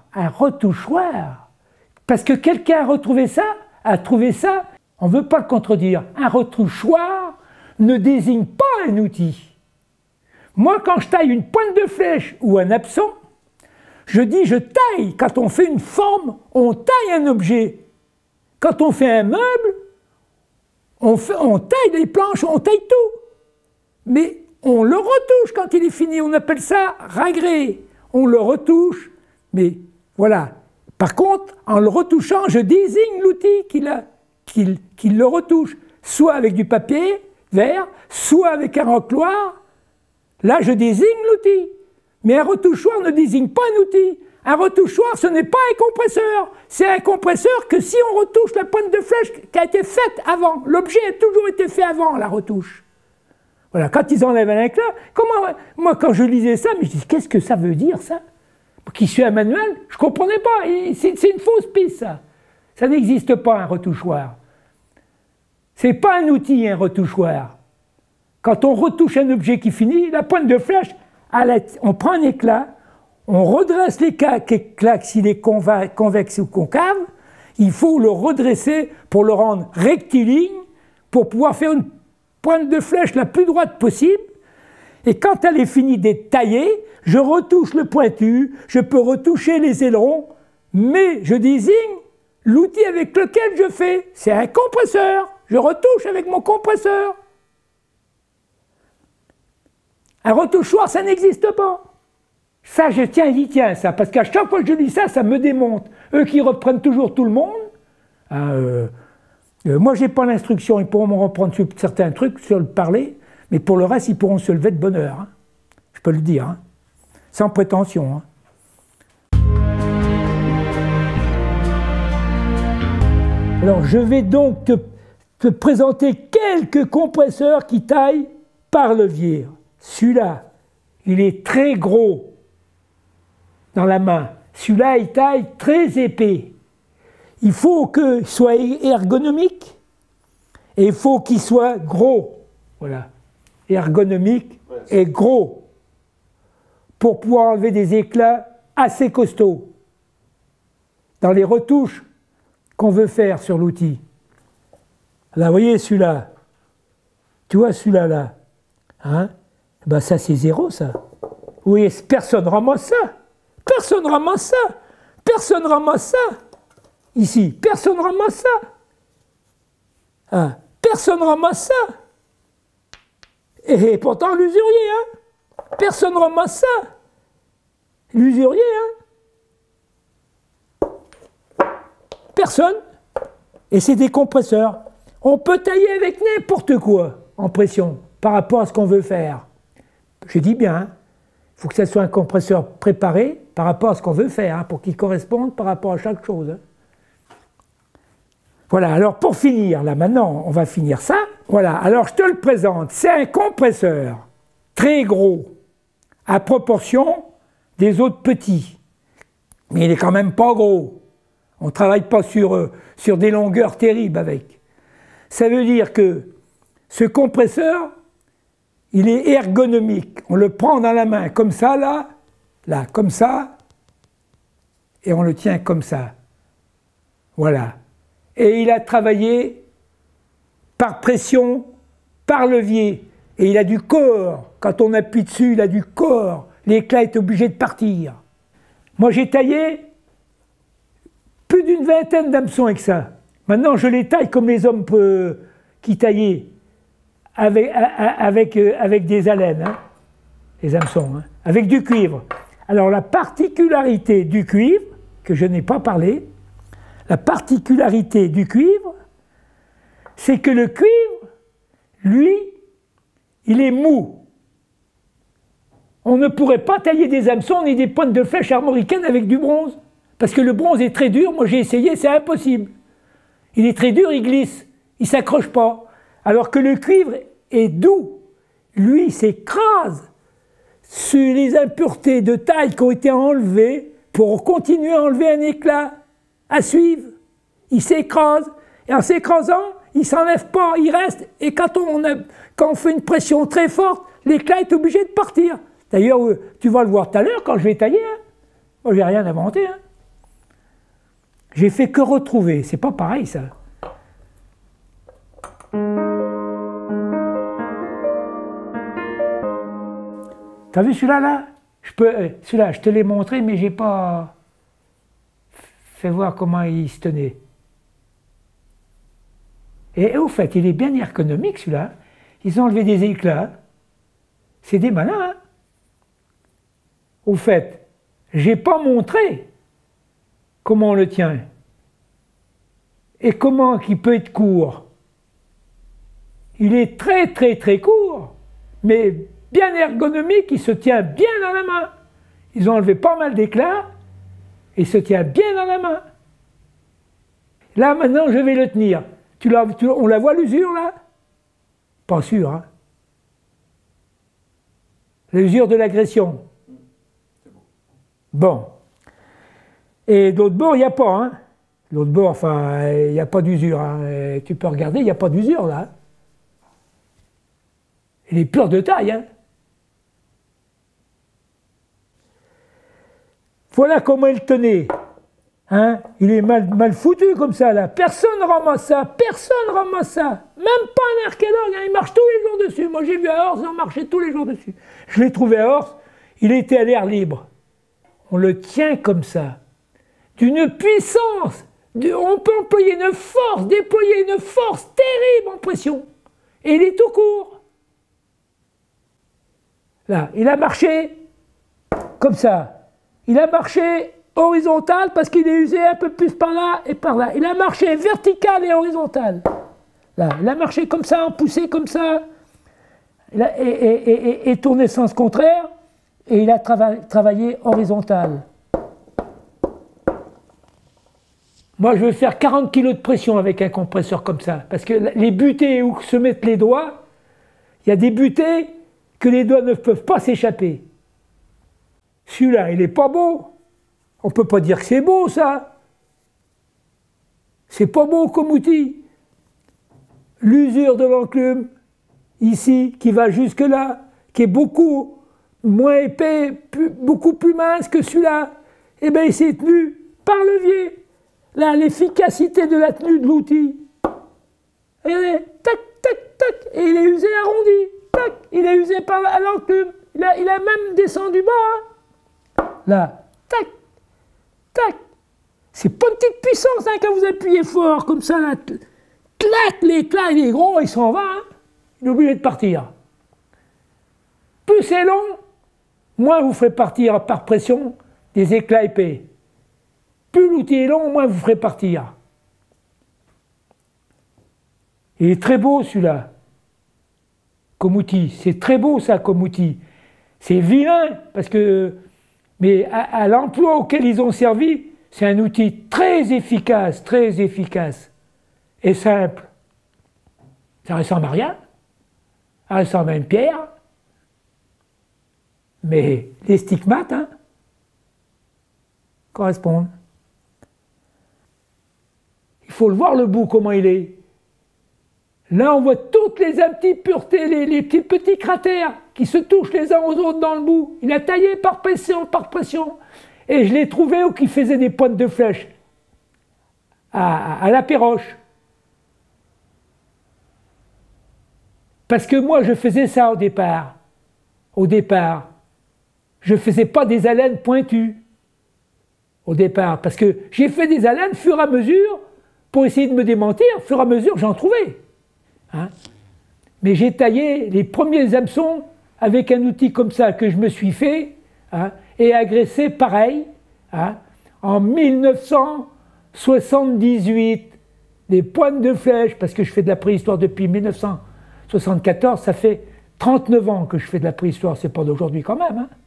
parce que quelqu'un a retrouvé ça, a trouvé ça, on ne veut pas le contredire. Un retouchoir ne désigne pas un outil. Moi, quand je taille une pointe de flèche ou un absent, je dis je taille. Quand on fait une forme, on taille un objet. Quand on fait un meuble, on taille les planches, on taille tout. Mais on le retouche quand il est fini, on appelle ça ragrer. On le retouche, mais voilà. Par contre, en le retouchant, je désigne l'outil qui le retouche, soit avec du papier vert, soit avec un rocloir. Là, je désigne l'outil. Mais un retouchoir ne désigne pas un outil. Un retouchoir, ce n'est pas un compresseur. C'est un compresseur que si on retouche la pointe de flèche qui a été faite avant. L'objet a toujours été fait avant la retouche. Voilà, quand ils enlèvent un éclat, moi quand je lisais ça, mais je dis qu'est-ce que ça veut dire ça? Qui suit un manuel, je ne comprenais pas. C'est une fausse piste ça. Ça n'existe pas un retouchoir. C'est pas un outil un retouchoir. Quand on retouche un objet qui finit, la pointe de flèche, on prend un éclat, on redresse l'éclat s'il est convexe ou concave, il faut le redresser pour le rendre rectiligne, pour pouvoir faire une pointe de flèche la plus droite possible, et quand elle est finie d'être taillée, je retouche le pointu, je peux retoucher les ailerons, mais je désigne l'outil avec lequel je fais. C'est un compresseur, je retouche avec mon compresseur. Un retouchoir, ça n'existe pas. Ça, j'y tiens, ça, parce qu'à chaque fois que je dis ça, ça me démonte. Eux qui reprennent toujours tout le monde, moi, je n'ai pas l'instruction, ils pourront me reprendre sur certains trucs, sur le parler, mais pour le reste, ils pourront se lever de bonne heure. Hein. Je peux le dire, hein. Sans prétention. Hein. Alors, je vais donc te présenter quelques compresseurs qui taillent par levier. Celui-là, il est très gros dans la main. Celui-là, il taille très épais. Il faut qu'il soit ergonomique et il faut qu'il soit gros. Voilà. Ergonomique et gros pour pouvoir enlever des éclats assez costauds dans les retouches qu'on veut faire sur l'outil. Là, vous voyez celui-là. Tu vois celui-là, là. Hein? Ben ça, c'est zéro, ça. Oui, personne ramasse ça. Personne ramasse ça. Personne ramasse ça. Ici, personne ramasse ça. Hein? Personne ramasse ça. Et pourtant, l'usurier, hein? Personne ramasse ça. L'usurier, hein? Personne. Et c'est des compresseurs. On peut tailler avec n'importe quoi en pression par rapport à ce qu'on veut faire. Je dis bien, hein? Il faut que ce soit un compresseur préparé par rapport à ce qu'on veut faire, hein, pour qu'il corresponde par rapport à chaque chose. Hein. Voilà, alors pour finir, là maintenant, on va finir ça. Voilà, alors je te le présente. C'est un compresseur très gros, à proportion des autres petits. Mais il est quand même pas gros. On ne travaille pas sur des longueurs terribles avec. Ça veut dire que ce compresseur, il est ergonomique. On le prend dans la main comme ça, là, comme ça, et on le tient comme ça. Voilà. Et il a travaillé par pression, par levier. Et il a du corps. Quand on appuie dessus, il a du corps. L'éclat est obligé de partir. Moi, j'ai taillé plus d'une vingtaine d'hameçons avec ça. Maintenant, je les taille comme les hommes qui taillaient avec des haleines, hein, les hameçons, hein, avec du cuivre. Alors, la particularité du cuivre, que je n'ai pas parlé, la particularité du cuivre, c'est que le cuivre, lui, il est mou. On ne pourrait pas tailler des hameçons ni des pointes de flèche armoricaines avec du bronze. Parce que le bronze est très dur, moi j'ai essayé, c'est impossible. Il est très dur, il glisse, il ne s'accroche pas. Alors que le cuivre est doux. Lui, il s'écrase sur les impuretés de taille qui ont été enlevées pour continuer à enlever un éclat, à suivre. Il s'écrase, et en s'écrasant, il ne s'enlève pas, il reste. Et quand on fait une pression très forte, l'éclat est obligé de partir. D'ailleurs, tu vas le voir tout à l'heure quand je vais tailler. Hein. Moi, je n'ai rien inventé. Hein. J'ai fait que retrouver. C'est pas pareil, ça. T'as vu celui-là, là, celui-là, je te l'ai montré, mais j'ai pas fait voir comment il se tenait. Et au fait, il est bien ergonomique, celui-là. Ils ont enlevé des éclats. C'est des malins, hein. Au fait, j'ai pas montré comment on le tient. Et comment il peut être court. Il est très très très court, mais bien ergonomique, il se tient bien dans la main. Ils ont enlevé pas mal d'éclats, et il se tient bien dans la main. Là maintenant je vais le tenir. On la voit l'usure là? Pas sûr, hein? L'usure de l'agression. Bon. Et de l'autre bord, il n'y a pas, hein? L'autre bord, enfin, il n'y a pas d'usure. Hein. Tu peux regarder, il n'y a pas d'usure là. Il est pur de taille, hein? Voilà comment il tenait. Hein? Il est mal foutu comme ça, là. Personne ne ramasse ça, personne ne ramasse ça. Même pas un archéologue, hein. Il marche tous les jours dessus. Moi, j'ai vu à Ors, on marchait tous les jours dessus. Je l'ai trouvé à Ors, il était à l'air libre. On le tient comme ça. D'une puissance. On peut employer une force, déployer une force terrible en pression. Et il est tout court. Là, il a marché comme ça. Il a marché horizontal parce qu'il est usé un peu plus par là et par là. Il a marché vertical et horizontal. Là, il a marché comme ça, en poussé comme ça, et tourné sens contraire, et il a travaillé horizontal. Moi, je vais faire 40 kg de pression avec un compresseur comme ça, parce que les butées où se mettent les doigts, il y a des butées que les doigts ne peuvent pas s'échapper. Celui-là, il n'est pas beau. On ne peut pas dire que c'est beau, ça. C'est pas beau comme outil. L'usure de l'enclume, ici, qui va jusque-là, qui est beaucoup moins épais, beaucoup plus mince que celui-là, eh bien, il s'est tenu par levier. Là, l'efficacité de la tenue de l'outil. Regardez, tac, tac, tac, et il est usé arrondi. Tac, il est usé par l'enclume. Il a même descendu bas. Hein. Là, tac, tac. C'est pas une petite puissance hein, quand vous appuyez fort comme ça. Là, clac, l'éclat il est gros, il s'en va. Hein. Il est obligé de partir. Plus c'est long, moins vous ferez partir par pression des éclats épais. Plus l'outil est long, moins vous ferez partir. Il est très beau celui-là, comme outil. C'est très beau ça comme outil. C'est vilain, parce que, mais à l'emploi auquel ils ont servi, c'est un outil très efficace et simple. Ça ressemble à rien, ça ressemble à une pierre, mais les stigmates, hein, correspondent. Il faut le voir le bout, comment il est. Là, on voit toutes les petites puretés, les petits cratères qui se touchent les uns aux autres dans le bout. Il a taillé par pression, par pression. Et je l'ai trouvé où qui faisait des pointes de flèche à la Péroche. Parce que moi, je faisais ça au départ. Au départ. Je ne faisais pas des haleines pointues. Au départ. Parce que j'ai fait des haleines au fur et à mesure, pour essayer de me démentir, au fur et à mesure, j'en trouvais. Hein? Mais j'ai taillé les premiers hameçons avec un outil comme ça que je me suis fait, hein, et agressé pareil, hein, en 1978. Des pointes de flèche, parce que je fais de la préhistoire depuis 1974, ça fait 39 ans que je fais de la préhistoire, c'est pas d'aujourd'hui quand même. Hein.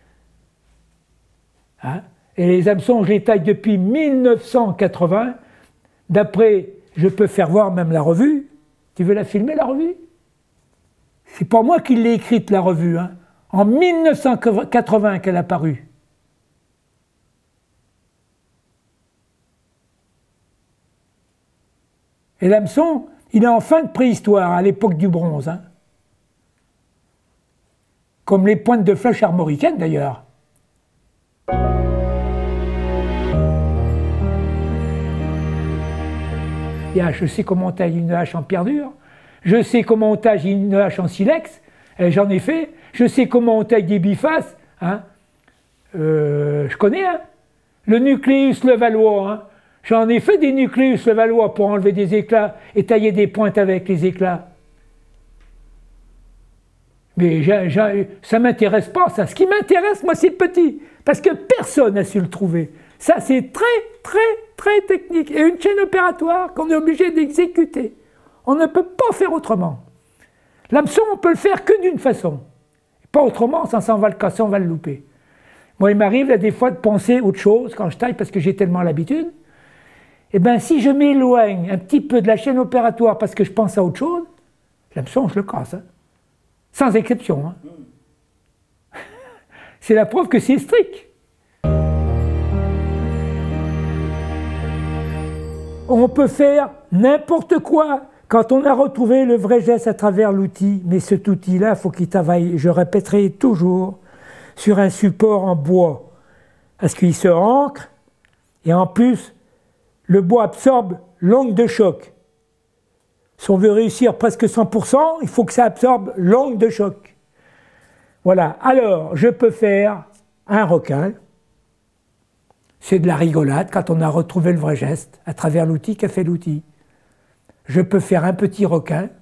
Hein? Et les hameçons, je les taille depuis 1980. D'après, je peux faire voir même la revue. Tu veux la filmer, la revue? C'est pas moi qui l'ai écrite, la revue. Hein. En 1980 qu'elle a paru. Et l'hameçon, il est en fin de préhistoire, à l'époque du bronze. Hein. Comme les pointes de flèche armoricaines, d'ailleurs. Je sais comment on taille une hache en pierre dure. Je sais comment on taille une hache en silex. J'en ai fait. Je sais comment on taille des bifaces. Hein. Je connais. Hein. Le nucléus levallois. Hein. J'en ai fait des nucléus levallois pour enlever des éclats et tailler des pointes avec les éclats. Mais ça ne m'intéresse pas, ça. Ce qui m'intéresse, moi, c'est le petit. Parce que personne n'a su le trouver. Ça, c'est très, très, très technique. Et une chaîne opératoire qu'on est obligé d'exécuter. On ne peut pas faire autrement. L'hameçon, on peut le faire que d'une façon. Pas autrement, ça on va le casser, on va le louper. Moi, il m'arrive là, des fois de penser autre chose quand je taille, parce que j'ai tellement l'habitude. Eh bien, si je m'éloigne un petit peu de la chaîne opératoire parce que je pense à autre chose, l'hameçon, je le casse. Hein. Sans exception. Hein. C'est la preuve que c'est strict. On peut faire n'importe quoi quand on a retrouvé le vrai geste à travers l'outil. Mais cet outil-là, il faut qu'il travaille, je répéterai toujours, sur un support en bois. Parce qu'il se ancre, et en plus, le bois absorbe l'onde de choc. Si on veut réussir presque 100%, il faut que ça absorbe l'onde de choc. Voilà. Alors, je peux faire un requin. C'est de la rigolade quand on a retrouvé le vrai geste à travers l'outil qu'a fait l'outil. Je peux faire un petit requin.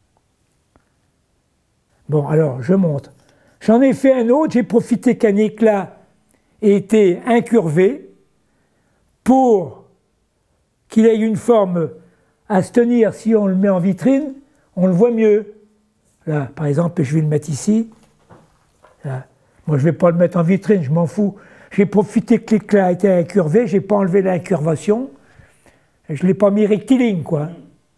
Bon, alors, je montre. J'en ai fait un autre, j'ai profité qu'un éclat ait été incurvé pour qu'il ait une forme à se tenir. Si on le met en vitrine, on le voit mieux. Là, par exemple, je vais le mettre ici. Là. Moi, je ne vais pas le mettre en vitrine, je m'en fous. J'ai profité que l'éclat était incurvé, je n'ai pas enlevé l'incurvation. Je ne l'ai pas mis rectiligne, quoi.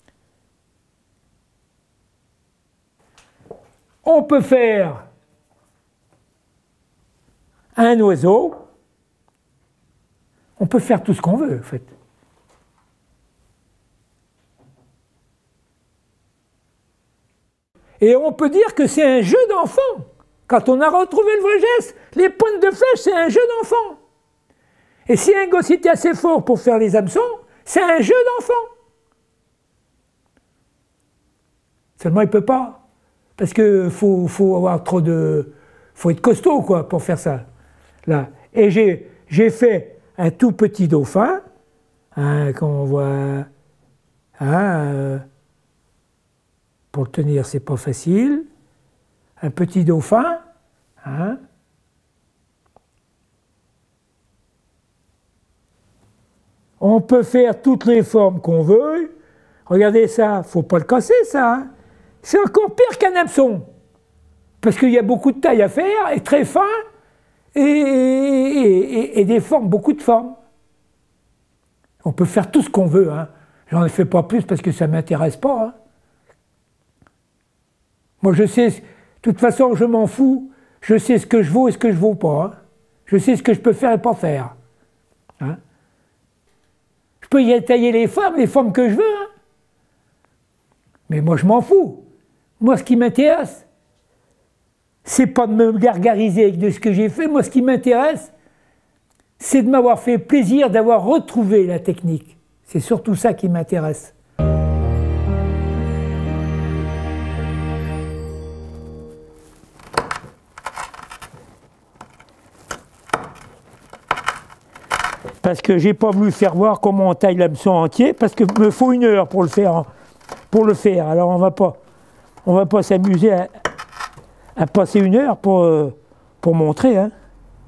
On peut faire un oiseau. On peut faire tout ce qu'on veut, en fait. Et on peut dire que c'est un jeu d'enfant. Quand on a retrouvé le vrai geste, les pointes de flèche, c'est un jeu d'enfant. Et si un gosse était assez fort pour faire les hameçons, c'est un jeu d'enfant. Seulement, il ne peut pas. Parce qu'il faut avoir trop de... faut être costaud, quoi, pour faire ça. Là. Et j'ai fait un tout petit dauphin, hein, qu'on voit... Hein, pour le tenir, c'est pas facile. Un petit dauphin. Hein. On peut faire toutes les formes qu'on veut. Regardez ça, faut pas le casser, ça. Hein. C'est encore pire qu'un hameçon. Parce qu'il y a beaucoup de taille à faire, et très fin, et des formes, beaucoup de formes. On peut faire tout ce qu'on veut. Hein. J'en ai fait pas plus parce que ça ne m'intéresse pas. Hein. Moi, je sais, de toute façon, je m'en fous. Je sais ce que je vaux et ce que je ne vaux pas. Hein. Je sais ce que je peux faire et pas faire. Hein. Je peux y tailler les formes que je veux. Hein. Mais moi, je m'en fous. Moi, ce qui m'intéresse, c'est pas de me gargariser avec de ce que j'ai fait. Moi, ce qui m'intéresse, c'est de m'avoir fait plaisir, d'avoir retrouvé la technique. C'est surtout ça qui m'intéresse. Parce que j'ai pas voulu faire voir comment on taille l'hameçon entier, parce qu'il me faut 1 heure pour le faire. Alors on va pas s'amuser à passer 1 heure pour montrer. Hein.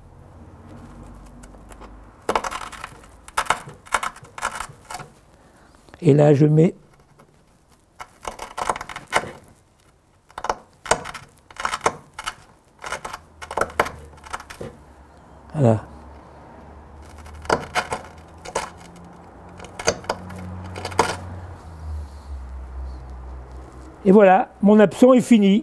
Et là je mets voilà. Et voilà, mon hameçon est fini.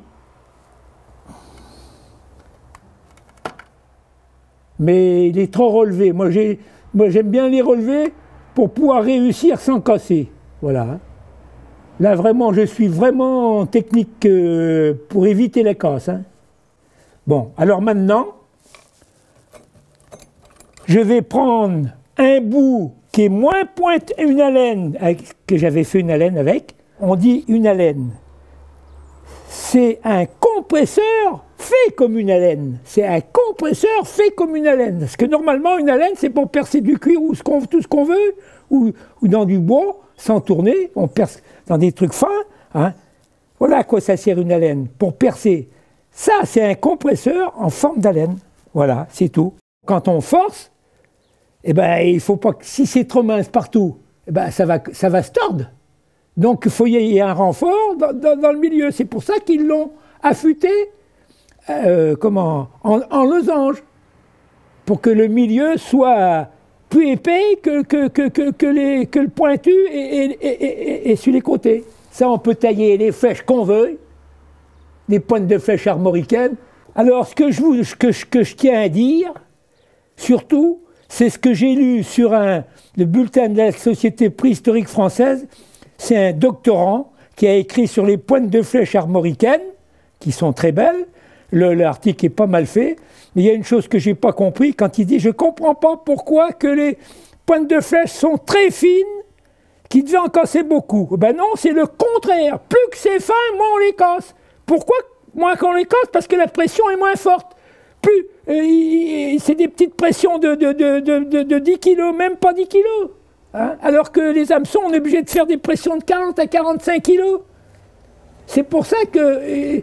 Mais il est trop relevé. Moi, j'aime bien les relever pour pouvoir réussir sans casser. Voilà. Là, vraiment, je suis vraiment en technique pour éviter la casse. Hein. Bon, alors maintenant, je vais prendre un bout qui est moins pointu, une alène, que j'avais fait une alène avec. On dit une alène. C'est un compresseur fait comme une alène. C'est un compresseur fait comme une alène. Parce que normalement, une alène, c'est pour percer du cuir ou tout ce qu'on veut, ou dans du bois, sans tourner. On perce dans des trucs fins. Hein. Voilà à quoi ça sert une alène, pour percer. Ça, c'est un compresseur en forme d'alène. Voilà, c'est tout. Quand on force, eh ben, il faut pas que, si c'est trop mince partout, eh ben, ça va se tordre. Donc il faut y ait un renfort dans le milieu. C'est pour ça qu'ils l'ont affûté en losange, pour que le milieu soit plus épais que le pointu et sur les côtés. Ça, on peut tailler les flèches qu'on veut, des pointes de flèches armoricaines. Alors ce que je tiens à dire, surtout, c'est ce que j'ai lu sur le bulletin de la Société préhistorique française. C'est un doctorant qui a écrit sur les pointes de flèches armoricaines, qui sont très belles. L'article est pas mal fait, mais il y a une chose que je n'ai pas compris quand il dit « Je ne comprends pas pourquoi que les pointes de flèches sont très fines, qui devaient en casser beaucoup. » Ben non, c'est le contraire. Plus que c'est fin, moins on les casse. Pourquoi moins qu'on les casse? Parce que la pression est moins forte. Plus, c'est des petites pressions de 10 kg, même pas 10 kg. Hein? Alors que les hameçons, on est obligé de faire des pressions de 40 à 45 kg. C'est pour ça que...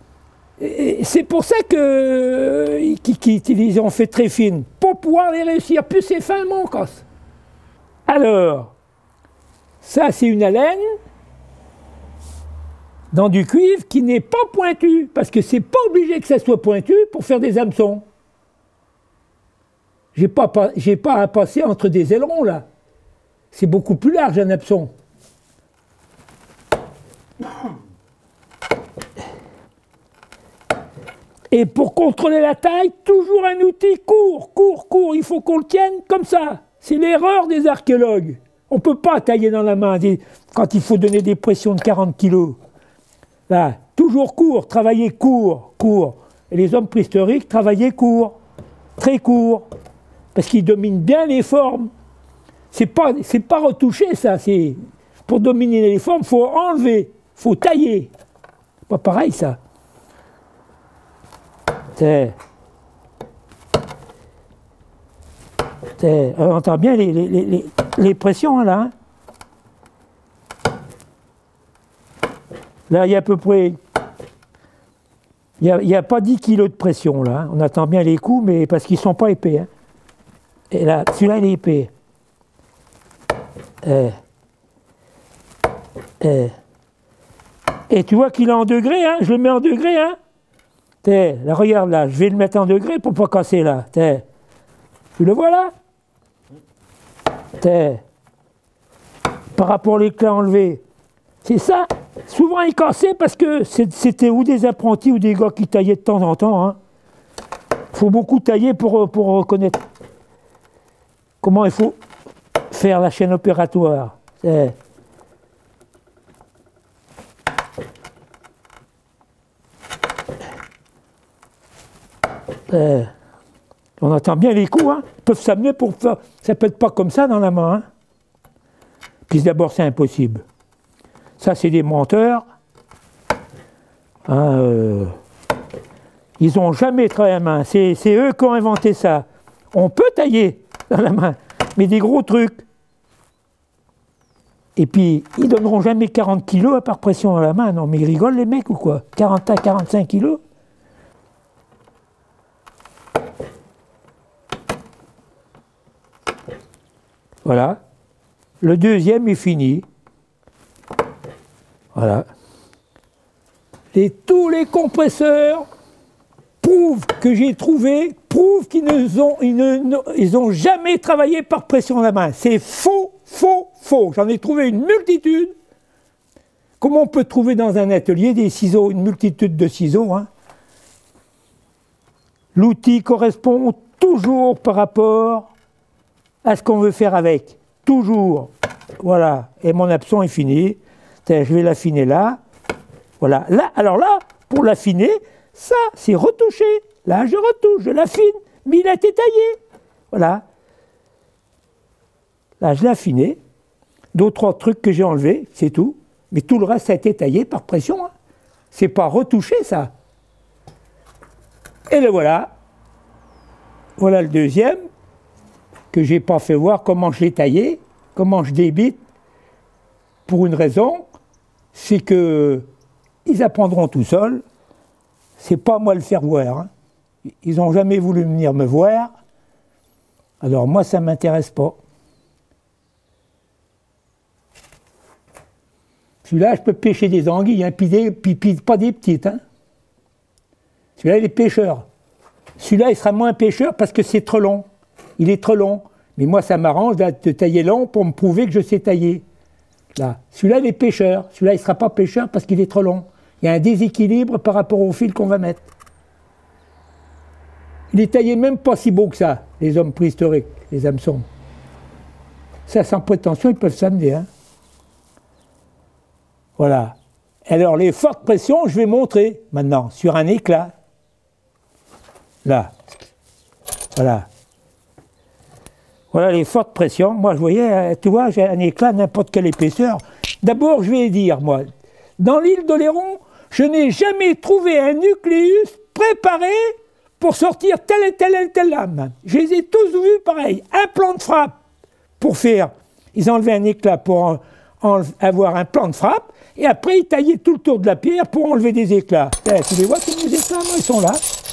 qu'ils ont fait très fines, pour pouvoir les réussir. Plus c'est fin, moins on casse. Alors, ça c'est une alène dans du cuivre qui n'est pas pointu, parce que c'est pas obligé que ça soit pointu pour faire des hameçons. J'ai pas à passer entre des ailerons là. C'est beaucoup plus large un hameçon. Et pour contrôler la taille, toujours un outil court. Il faut qu'on le tienne comme ça. C'est l'erreur des archéologues. On ne peut pas tailler dans la main quand il faut donner des pressions de 40 kg. Là, toujours court, travailler court. Et les hommes préhistoriques travaillaient court, très court, parce qu'ils dominent bien les formes. C'est pas retouché ça. Pour dominer les formes, il faut enlever, il faut tailler. Pas pareil ça. On entend bien les pressions là. Hein. Là, il y a à peu près... Il n'y a pas 10 kg de pression là. Hein. On entend bien les coups, mais parce qu'ils ne sont pas épais. Hein. Et là, celui-là, il est épais. Et tu vois qu'il est en degrés, hein. Je le mets en degrés, hein. Là, regarde là, je vais le mettre en degrés pour ne pas casser là. Tu le vois là? Par rapport aux clés enlevées. C'est ça. Souvent il cassait parce que c'était ou des apprentis ou des gars qui taillaient de temps en temps. Hein. Faut beaucoup tailler pour reconnaître. comment il faut faire la chaîne opératoire. On entend bien les coups, hein. Ils peuvent s'amener pour faire. Ça peut être pas comme ça dans la main. Hein. Puis d'abord, c'est impossible. Ça, c'est des menteurs. Hein, ils n'ont jamais travaillé à la main. C'est eux qui ont inventé ça. On peut tailler dans la main, mais des gros trucs. Et puis, ils ne donneront jamais 40 kilos par pression à la main. Non, mais ils rigolent les mecs ou quoi? 40 à 45 kilos? Voilà. Le deuxième est fini. Voilà. Et tous les compresseurs prouvent que j'ai trouvé, prouvent qu'ils n'ont jamais travaillé par pression à la main. C'est faux, faux, faux. J'en ai trouvé une multitude. Comment on peut trouver dans un atelier des ciseaux, une multitude de ciseaux, hein? L'outil correspond toujours par rapport à ce qu'on veut faire avec. Toujours. Voilà. Et mon abson est fini. Je vais l'affiner là. Voilà. Là, alors là, pour l'affiner, ça, c'est retouché. Là, je retouche, je l'affine. Mais il a été taillé. Voilà. Là, je l'ai affiné. Deux, trois trucs que j'ai enlevés, c'est tout. Mais tout le reste a été taillé par pression. Hein. C'est pas retouché, ça. Et le voilà. Voilà le deuxième, que j'ai pas fait voir comment je l'ai taillé, comment je débite, pour une raison, c'est que ils apprendront tout seuls. C'est pas à moi de le faire voir. Hein. Ils n'ont jamais voulu venir me voir. Alors moi, ça ne m'intéresse pas. Celui-là, je peux pêcher des anguilles, hein, puis pas des petites. Hein. Celui-là, il est pêcheur. Celui-là, il sera moins pêcheur parce que c'est trop long. Il est trop long. Mais moi, ça m'arrange de tailler long pour me prouver que je sais tailler. Là. Celui-là, il est pêcheur. Celui-là, il ne sera pas pêcheur parce qu'il est trop long. Il y a un déséquilibre par rapport au fil qu'on va mettre. Il est taillé même pas si beau que ça, les hommes préhistoriques, les hameçons. Ça, sans prétention, ils peuvent s'amener. Hein. Voilà. Alors, les fortes pressions, je vais montrer maintenant, sur un éclat. Là. Voilà. Voilà les fortes pressions. Moi, je voyais, tu vois, j'ai un éclat n'importe quelle épaisseur. D'abord, je vais dire, moi, dans l'île d'Oléron, je n'ai jamais trouvé un nucléus préparé pour sortir telle et telle et telle lame. Je les ai tous vus pareil. Un plan de frappe pour faire. Ils enlevaient un éclat pour avoir un plan de frappe, et après, ils taillaient tout le tour de la pierre pour enlever des éclats. Tu les vois, tous les éclats, moi, ils sont là.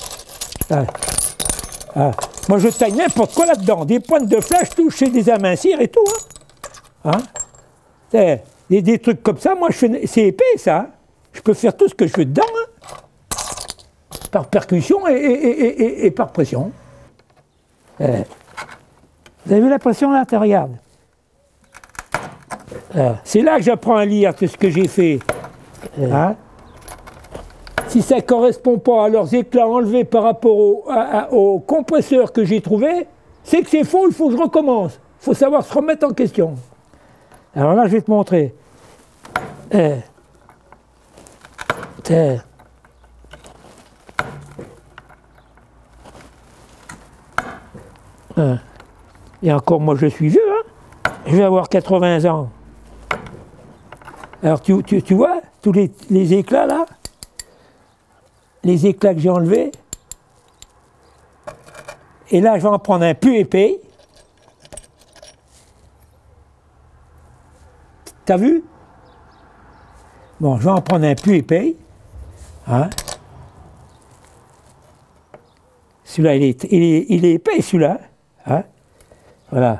Ah. Moi, je taille n'importe quoi là-dedans. Des pointes de flèche, toucher des amincir et tout. Hein. Hein. Des trucs comme ça, moi, c'est épais, ça. Hein. Je peux faire tout ce que je veux dedans. Hein. Par percussion et par pression. Vous avez vu la pression là? Regarde. C'est là que j'apprends à lire tout ce que j'ai fait. Hein. Si ça ne correspond pas à leurs éclats enlevés par rapport au compresseur que j'ai trouvé, c'est que c'est faux, il faut que je recommence. Il faut savoir se remettre en question. Alors là, je vais te montrer. Et encore, moi, je suis vieux. Hein. Je vais avoir 80 ans. Alors, tu vois, tous les éclats, là, les éclats que j'ai enlevés, et là, je vais en prendre un plus épais. T'as vu? Bon, je vais en prendre un plus épais. Hein? Celui-là, il est épais, celui-là. Hein? Voilà.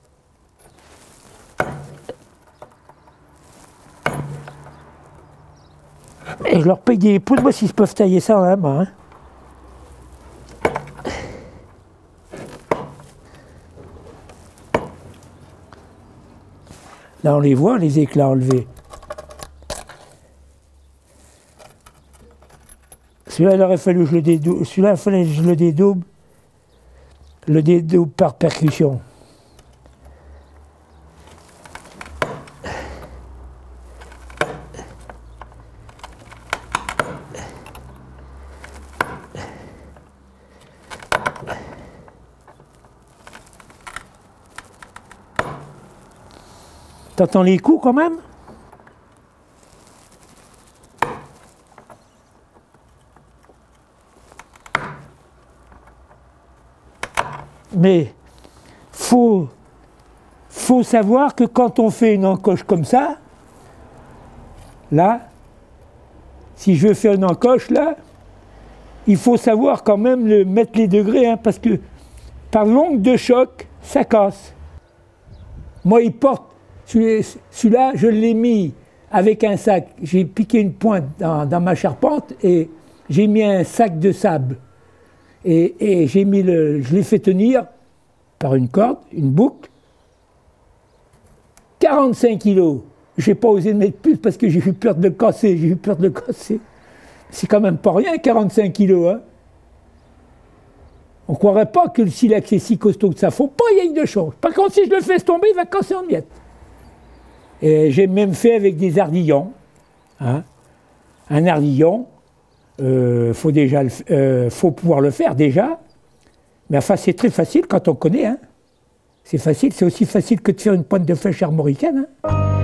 Et je leur paye des poules, moi, s'ils peuvent tailler ça dans la main. Hein. Là, on les voit, les éclats enlevés. Celui-là, il aurait fallu que je le dédouble. Celui-là, il fallait que je le dédouble. Le dédouble par percussion. T'entends les coups quand même? Mais faut savoir que quand on fait une encoche comme ça, là, si je veux faire une encoche là, il faut savoir quand même mettre les degrés, hein, parce que par l'ongle de choc, ça casse. Moi, il porte, celui-là, je l'ai mis avec un sac. J'ai piqué une pointe dans ma charpente et j'ai mis un sac de sable. Et j'ai mis je l'ai fait tenir par une corde, une boucle. 45 kilos. J'ai pas osé de mettre plus parce que j'ai eu peur de le casser. J'ai eu peur de le casser. C'est quand même pas rien, 45 kilos. Hein. On ne croirait pas que le silex est si costaud que ça. Faut pas y aller de change. Par contre, si je le fais tomber, il va casser en miettes. Et j'ai même fait avec des ardillons. Hein. Un ardillon, faut pouvoir le faire déjà. Mais enfin, c'est très facile quand on connaît. Hein. C'est facile, c'est aussi facile que de faire une pointe de flèche armoricaine. Hein.